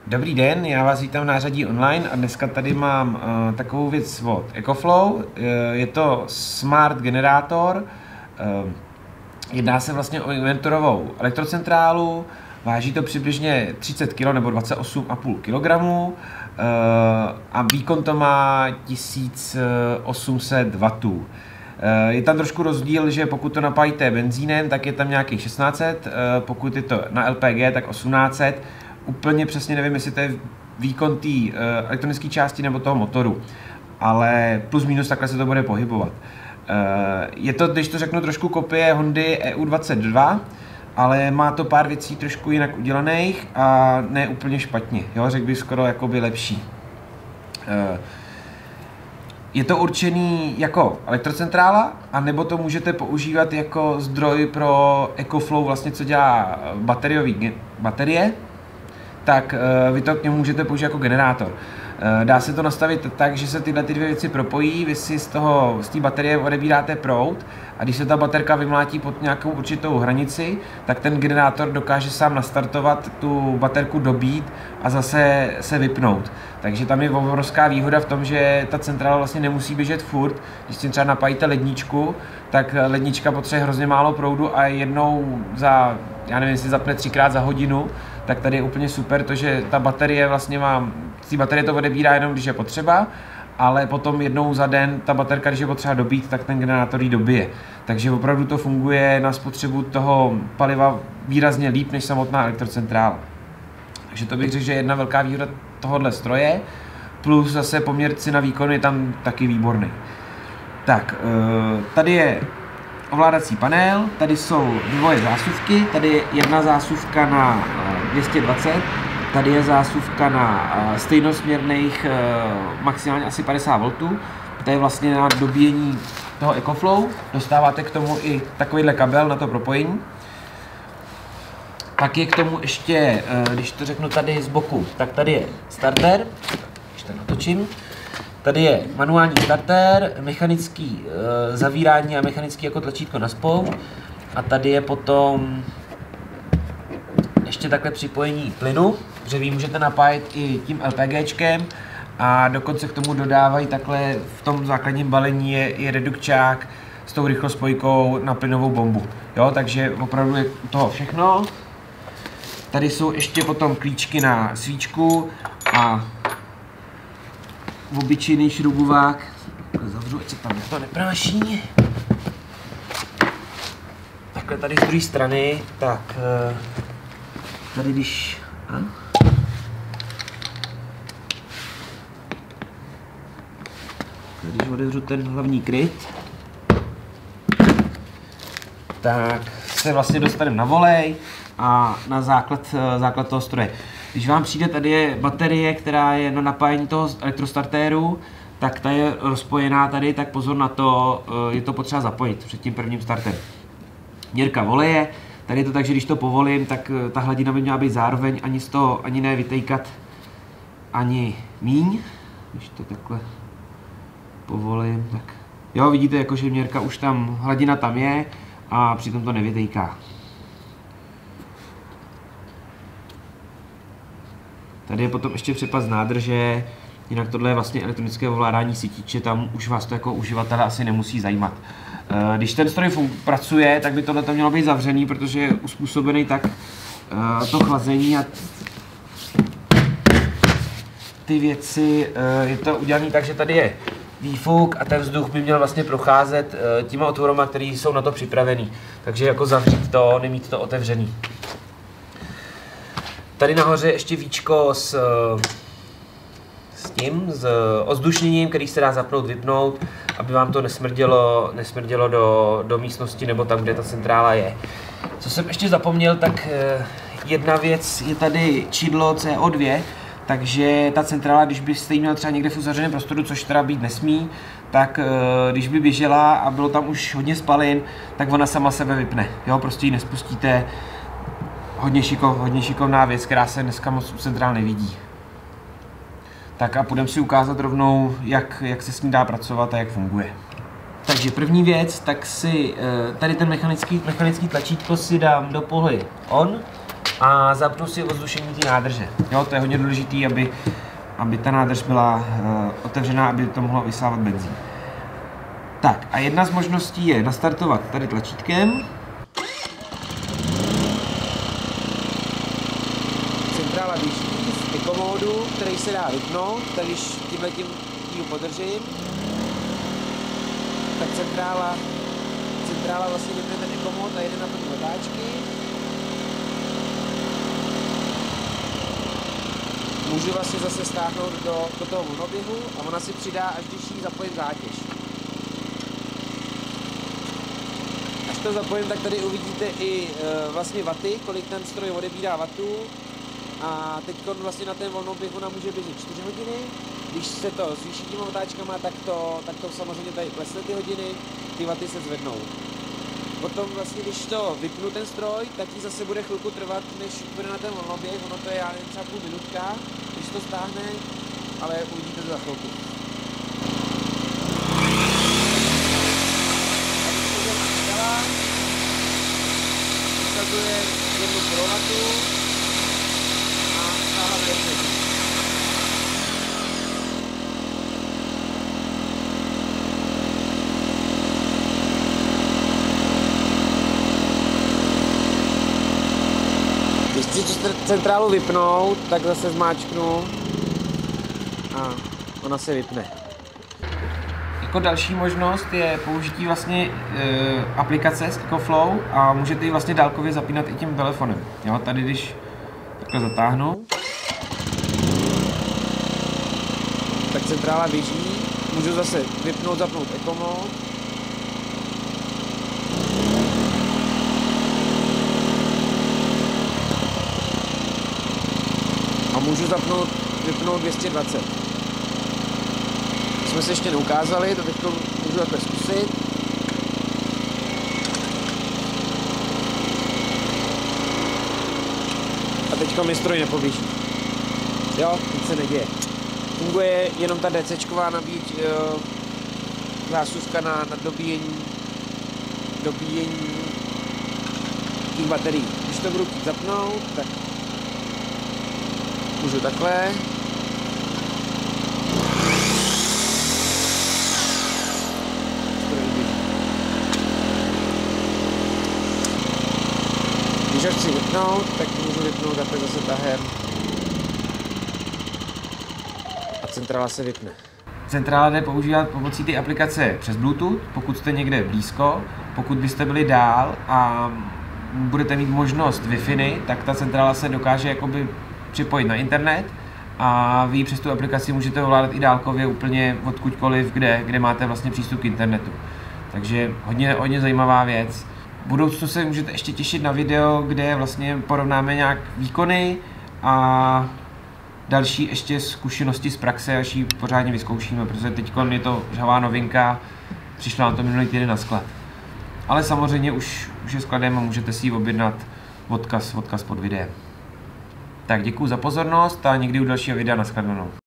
Dobrý den, já vás vítám na Nářadí online a dneska tady mám takovou věc od EcoFlow. Je to smart generátor, jedná se vlastně o inverterovou elektrocentrálu, váží to přibližně 30 kg nebo 28,5 kg a výkon to má 1800 W. Je tam trošku rozdíl, že pokud to napájíte benzínem, tak je tam nějakých 1600, pokud je to na LPG, tak 1800. Úplně přesně nevím, jestli to je výkon té elektronické části nebo toho motoru, ale plus minus takhle se to bude pohybovat. Je to, když to řeknu, trošku kopie Hondy EU22, ale má to pár věcí trošku jinak udělaných a ne úplně špatně, jo? Řekl bych skoro jakoby lepší. Je to určený jako elektrocentrála, anebo to můžete používat jako zdroj pro EcoFlow, vlastně co dělá baterie, tak vy to k němu můžete použít jako generátor. Dá se to nastavit tak, že se tyhle dvě věci propojí, vy si z té baterie odebíráte proud a když se ta baterka vymlátí pod nějakou určitou hranici, tak ten generátor dokáže sám nastartovat, tu baterku dobít a zase se vypnout. Takže tam je obrovská výhoda v tom, že ta centrála vlastně nemusí běžet furt. Když si třeba napájíte ledničku, tak lednička potřebuje hrozně málo proudu a jednou za, já nevím, jestli zapne 3krát za hodinu, tak tady je úplně super to, že ta baterie vlastně z té baterie to odebírá jenom, když je potřeba, ale potom jednou za den ta baterka, když je potřeba dobít, tak ten generátor ji dobije. Takže opravdu to funguje na spotřebu toho paliva výrazně líp než samotná elektrocentrála. Takže to bych řekl, že je jedna velká výhoda tohohle stroje, plus zase poměr cena výkonu je tam taky výborný. Tak, tady je ovládací panel, tady jsou dvoje zásuvky, tady je jedna zásuvka na 220, tady je zásuvka na stejnosměrných maximálně asi 50 V, to je vlastně na dobíjení toho EcoFlow, dostáváte k tomu i takovýhle kabel na to propojení. Pak je k tomu ještě, když to řeknu tady z boku, tak tady je starter, když to natočím. Tady je manuální starter, mechanický zavírání a mechanický jako tlačítko na spout. A tady je potom ještě takhle připojení plynu, že vy můžete napájet i tím LPGčkem a dokonce k tomu dodávají takhle v tom základním balení je redukčák s tou rychlospojkou na plynovou bombu. Jo, takže opravdu je toho všechno. Tady jsou ještě potom klíčky na svíčku a obyčejný šroubovák. Zavřu, ať se tam to nepráší. Takhle tady z druhé strany, tak tady když otevřu ten hlavní kryt, tak se vlastně dostaneme na volej a na základ toho stroje. Když vám přijde, tady je baterie, která je na napájení toho elektrostartéru, tak ta je rozpojená tady, tak pozor na to, je to potřeba zapojit před tím prvním startem. Měrka voleje, tady je to tak, že když to povolím, tak ta hladina by měla být zároveň ani z toho ani ne vytejkat, ani míň. Když to takhle povolím, tak jo, vidíte, jakože měrka už tam, hladina tam je a přitom to nevytejká. Tady je potom ještě přepas nádrže, jinak tohle je vlastně elektronické ovládání sítiče, tam už vás to jako uživatele asi nemusí zajímat. Když ten stroj pracuje, tak by tohle mělo být zavřený, protože je uspůsobený tak to chlazení a ty věci, je to udělané tak, že tady je výfuk a ten vzduch by měl vlastně procházet těma otvorama, které jsou na to připravený. Takže jako zavřít to, nemít to otevřený. Tady nahoře je ještě víčko s ozdušněním, který se dá zapnout, vypnout, aby vám to nesmrdělo do místnosti nebo tam, kde ta centrála je. Co jsem ještě zapomněl, tak jedna věc je tady čidlo CO2, takže ta centrála, když byste ji měl třeba někde v uzavřeném prostoru, což teda být nesmí, tak když by běžela a bylo tam už hodně spalin, tak ona sama sebe vypne. Jo, prostě ji nespustíte. Hodně šikovná věc, která se dneska moc centrál nevidí. Tak a půjdeme si ukázat rovnou, jak se s ní dá pracovat a jak funguje. Takže první věc, tak si tady ten mechanický tlačítko si dám do polohy on a zapnu si ozdušení té nádrže. Jo, to je hodně důležité, aby ta nádrž byla otevřená, aby to mohlo vysávat benzín. Tak a jedna z možností je nastartovat tady tlačítkem. Centrála běží v ekomódu, který se dá vypnout, tady když tímhletím ji podržím, tak centrála vlastně vypne ten ekomód a jede na plný otáčky. Můžu vlastně zase stáhnout do toho monoběhu a ona si přidá, až když jí zapojím zátěž. Až to zapojím, tak tady uvidíte i vlastně waty, kolik ten stroj odebírá watů. A teď vlastně na ten volnoběh ona může běžet 4 hodiny. Když se to zvýší těma otáčkama, tak to samozřejmě tady klesne ty hodiny, ty waty se zvednou. Potom vlastně, když to vypnu ten stroj, tak jí zase bude chvilku trvat, než bude na ten volnoběh. Ono to je, já nevím, třeba půl minutka, když to stáhne, ale uvidíte to za chvilku. Ukazuje 1 kW a stála na 1. Když chci centrálu vypnout, tak zase zmáčknu a ona se vypne. Jako další možnost je použití vlastně aplikace z EcoFlow a můžete ji vlastně dálkově zapínat i tím telefonem. Jo, tady když takhle zatáhnu, tak centrála běží, můžu zase vypnout, zapnout ekomód. A můžu vypnout 220. Jsme se ještě neukázali, to teď můžu takhle zkusit. A teďka mi stroj nepoběží. Jo, nic se neděje. Funguje jenom ta DCčková zásuvka na dobíjení těch baterií. Když to budu zapnout, tak můžu takhle. Když ho chci vypnout, tak můžu vypnout takhle zase tahem. A centrála se vypne. Centrála jde používat pomocí té aplikace přes Bluetooth, pokud jste někde blízko. Pokud byste byli dál a budete mít možnost Wi-Fi, tak ta centrála se dokáže jakoby připojit na internet a vy přes tu aplikaci můžete ovládat i dálkově úplně odkudkoliv, kde máte vlastně přístup k internetu. Takže hodně zajímavá věc. V budoucnu se můžete ještě těšit na video, kde vlastně porovnáme nějak výkony a další ještě zkušenosti z praxe, až ji pořádně vyzkoušíme, protože teď je to žhavá novinka, přišla nám to minulý týden na sklad. Ale samozřejmě už je skladem a můžete si ji objednat odkaz pod videem. Tak děkuju za pozornost a někdy u dalšího videa, nashledanou.